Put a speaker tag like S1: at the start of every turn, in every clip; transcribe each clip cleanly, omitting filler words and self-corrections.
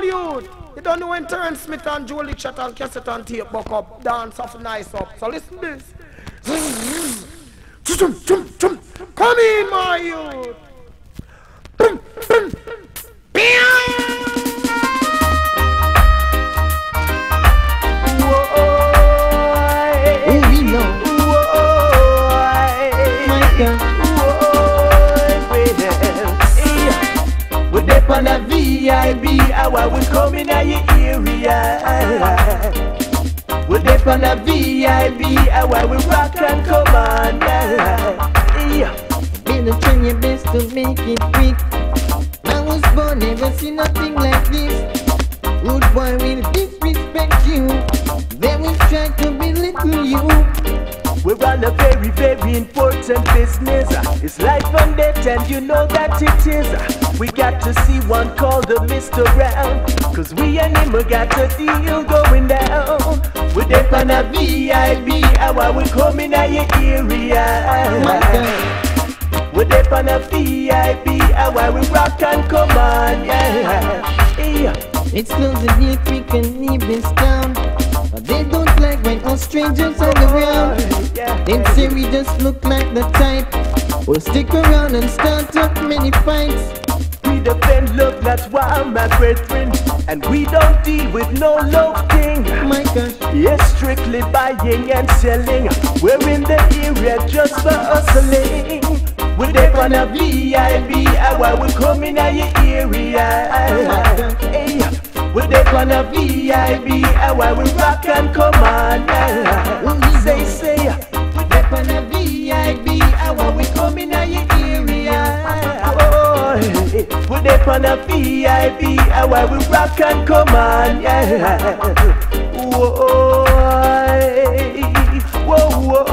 S1: youth. You don't know when Terrence Smith and Jolie chat and cassette and tape buck up, dance off nice up. So listen this. Come in, my youth.
S2: On a VIB hour, we come in your area. We're there on a VIB hour, we rock and come on.
S3: Better try your best to make it quick. I was born, never seen nothing like this. Rude boy will disrespect you. They will try to belittle you.
S2: We're on a very, very important business. It's life and death, and you know that it is. We got to see one called the Mr. Brown, cause we and him got a deal going down. We're there on a VIB hour, we come in your area. We're there on a VIB hour, we rock and come on.
S3: It's close the deal quick and leave this town. But they don't like when all strangers are around. They say we just look like the type. We'll stick around and start up many fights.
S2: We defend love, that's why my brethren. And we don't deal with no love thing.
S3: My gosh.
S2: Yes, strictly buying and selling. We're in the area just for hustling. We're there on a VIB hour, we come in your area. We're there on a VIB hour, we rock and come on. Say, we're there on a VIB hour, we come in your area. We're there on a VIB hour, we rock and come on. Whoa, whoa, whoa,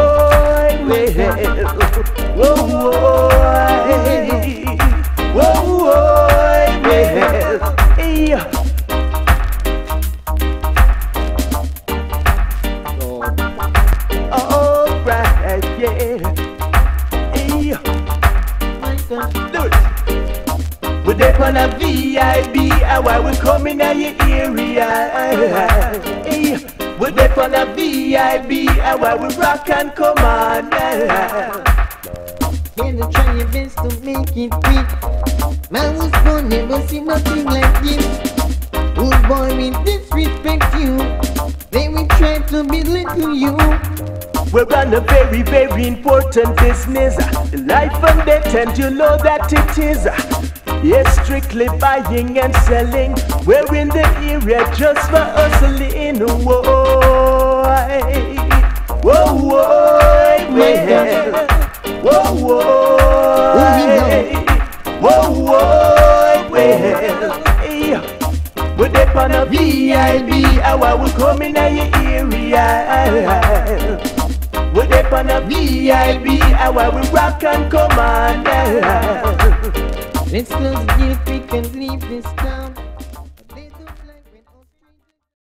S2: whoa, whoa, alright, yeah. Do it. We're there on a VIB hour, we come in your area. We're there on a VIB hour, we rock and come on.
S3: Better try your best to make it quick. Man was born, never seen nothing like this. Rude boy will disrespect you. They will try to belittle you.
S2: We're on a very, very important business. Life and death, and you know that it is. Yes, strictly buying and selling. We're in the area just for hustling. Whoa, whoa, whoa, well. Whoa, whoa, whoa, whoa, well. We're there on a VIB hour, we come in your area. We're there on a VIB hour, we rock and come on.
S3: Let's close the deal quick and leave this town.